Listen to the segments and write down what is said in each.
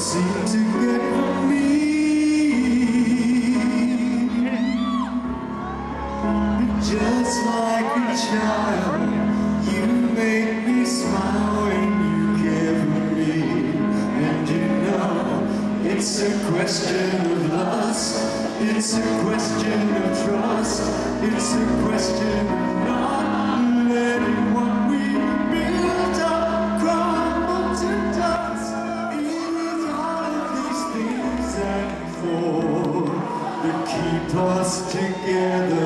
seem to get from me. Just like a child, you make me smile when you care for me. And you know, it's a question of lust, it's a question of trust, it's a question of not letting what we built up crumble to dust. It is all of these things and more that keep us together.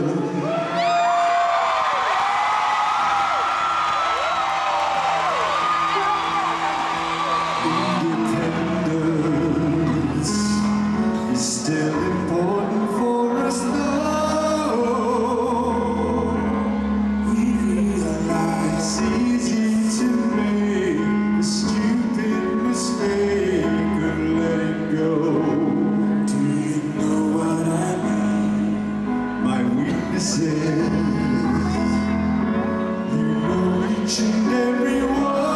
Independence is still important for us, though. We realize it's easy to make a stupid mistake of letting go. Do you know what I mean? My weaknesses, you know each and every one.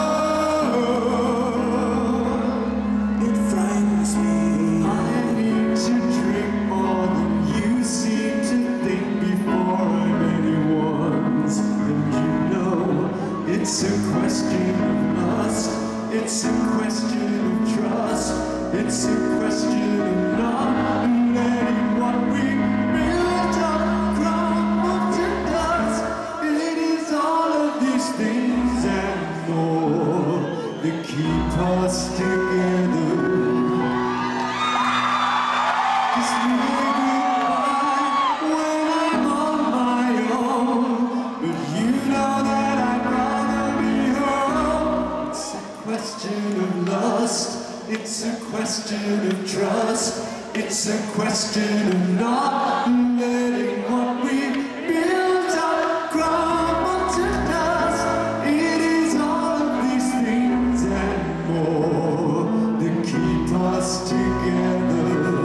It's a question of lust, it's a question of trust, it's a question of not letting what we built up crumble to dust. It is all of these things and more that keep us together. Just maybe when I'm on my own, but you know that it's a question of lust, it's a question of trust, it's a question of not letting what we built up crumble to dust. It is all of these things and more that keep us together.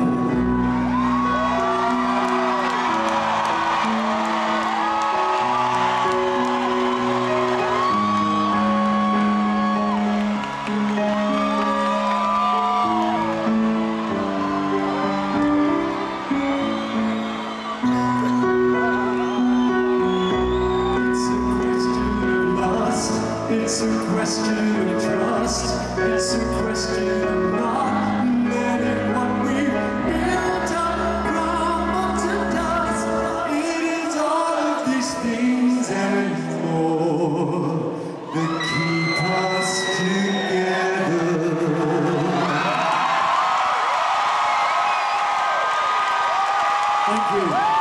It's a question of trust, it's a question of not letting what we built up crumble to dust. It is all of these things and more that keep us together. Thank you.